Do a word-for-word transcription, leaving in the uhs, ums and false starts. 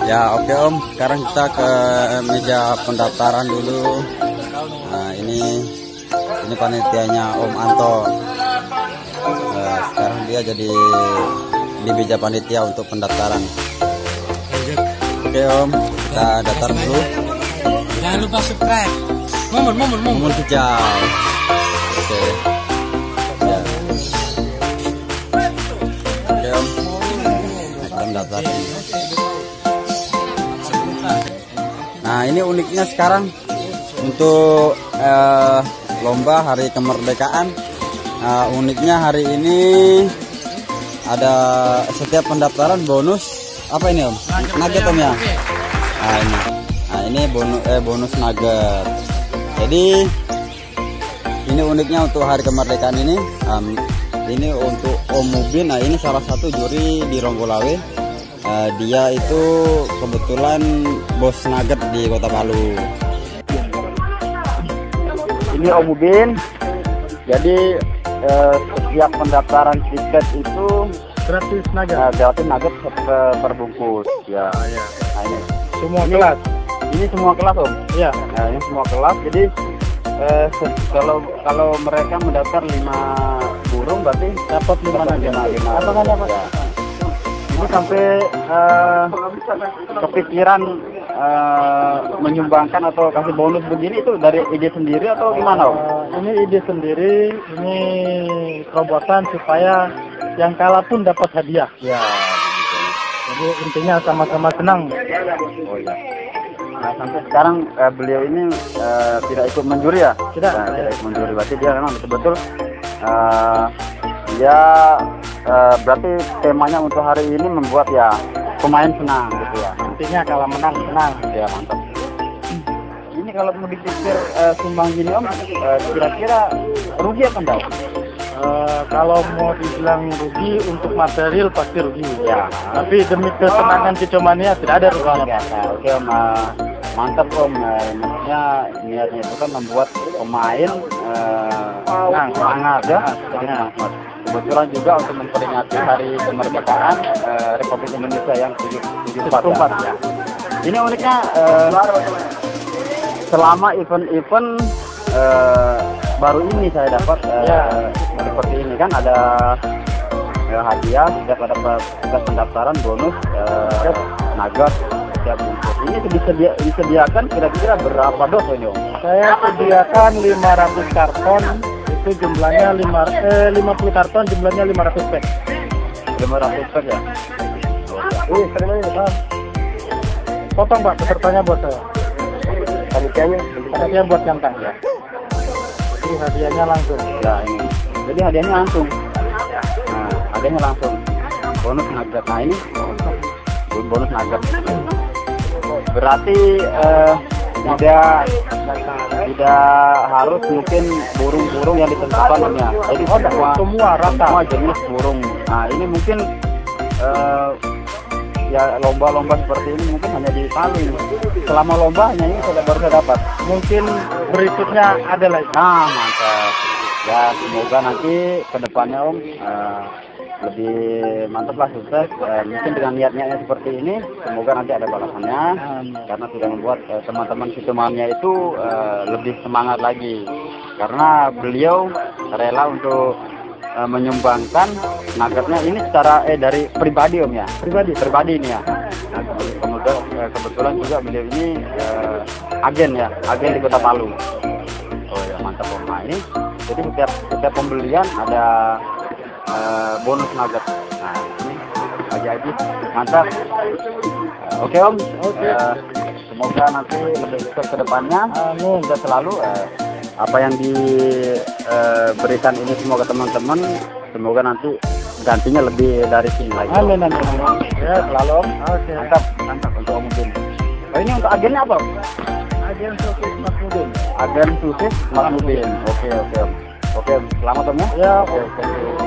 Ya oke Om, sekarang kita ke meja pendaftaran dulu. Nah ini ini panitianya Om Anto. Nah, sekarang dia jadi di meja panitia untuk pendaftaran. Oke Om, kita daftar dulu. Jangan lupa subscribe. Momen, momen, momen. Momen hijau. Oke. Ya. Oke Om, kita mendaftar. Nah ini uniknya sekarang untuk eh, lomba hari kemerdekaan. Nah, uniknya hari ini ada setiap pendaftaran bonus apa ini Om? Nugget Om ya. Nah ini, nah ini bonus eh, bonus nugget. Jadi ini uniknya untuk hari kemerdekaan ini. Um, ini untuk Om Mubin. Nah ini salah satu juri di Ronggolawe. Uh, dia itu kebetulan bos nugget di Kota Palu. Ini Om Mubin. Jadi uh, setiap pendaftaran tiket itu gratis nugget. Nah, gratis nugget per, per bungkus. Ya. Ah, ya. Nah ini. Semua ini, kelas. Ini semua kelas Om. Iya. Nah ini semua kelas. Jadi uh, kalau kalau mereka mendaftar lima burung berarti Dapat lima nugget. Apa kan dapat? Ya. Ini sampai uh, kepikiran uh, menyumbangkan atau kasih bonus begini itu dari ide sendiri atau gimana Om? Uh, ini ide sendiri, ini terobosan supaya yang kalah pun dapat hadiah. Ya. Jadi intinya sama-sama senang. Oh ya. Nah sampai sekarang uh, beliau ini uh, tidak ikut menjuri ya? Tidak. Nah, tidak ikut menjuri. Berarti dia memang betul-betul uh, dia uh, berarti temanya untuk hari ini membuat ya pemain senang gitu ya. Intinya kalau menang senang. Ya mantap. Ini kalau mau dipikir uh, sumbang gini Om, uh, kira-kira rugi apa enggak? Uh, kalau mau dibilang rugi untuk material pasti rugi. Ya. Tapi demi kesenangan kicomania tidak ada ruginya. Oke Om, uh, mantap Om. Uh, maksudnya niatnya itu kan membuat pemain uh, nah, semangat ya. Jadi semangat. Kebetulan juga untuk memperingati hari kemerdekaan uh, Republik Indonesia yang tujuh puluh empat ya. Ini uniknya uh, selama event-event uh, baru ini saya dapat uh, ya. Seperti ini kan ada uh, hadiah setiap ada setiap pendaftaran bonus uh, nugget setiap bungkus. Ini disedia, disediakan kira-kira berapa dos ini Om? Saya sediakan lima ratus karton. Itu jumlahnya lima, eh, lima puluh karton, jumlahnya lima ratus pack. lima ratus pack ya? Wih, terima kasih Pak. Potong Pak, pesertanya buat saya. Panitianya? Panitia buat nyantang ya. Jadi hadiahnya langsung. Ya ini. Jadi hadiahnya langsung. Nah, hadiahnya langsung. Bonus nugget. Nah ini bonus nugget. Berarti eh, tidak tidak harus mungkin burung-burung yang ditentukan ya. Jadi Oh, semua semua rata. semua jenis burung. Nah ini mungkin eh, ya lomba-lomba seperti ini mungkin hanya di Palu. Selama lomba hanya ini sudah baru saya dapat. Mungkin berikutnya ada lagi. Nah mantap. Ya semoga nanti kedepannya Om uh, lebih mantap lah, sukses. Uh, mungkin dengan niat-niatnya seperti ini, semoga nanti ada balasannya. Amin. Karena sudah membuat uh, teman-teman Situmania itu uh, lebih semangat lagi. Karena beliau rela untuk uh, menyumbangkan nuggetnya ini secara eh dari pribadi Om ya. Pribadi. Pribadi ini ya. Nah, kemudian uh, kebetulan juga beliau ini uh, agen ya, agen di Kota Palu. Oh ya mantap Om. Nah ini jadi setiap setiap pembelian ada uh, bonus nugget. Nah ini ajaib, mantap. Uh, Oke Om. Oke. Uh, semoga nanti lebih sukses ke depannya. Amin. Kita selalu uh, apa yang diberikan uh, ini semua ke teman-teman. Semoga nanti gantinya lebih dari sini lagi. Amin, amin, amin. Ya selalu Om. Oke. Mantap, mantap untuk Om Mubin. Oh ini untuk agennya apa Om? Agen sukses Mas Mubin. Agen sukses Mas Mubin. Oke oke Om. Oke, selamat Om ya. Ya. Oke, oke.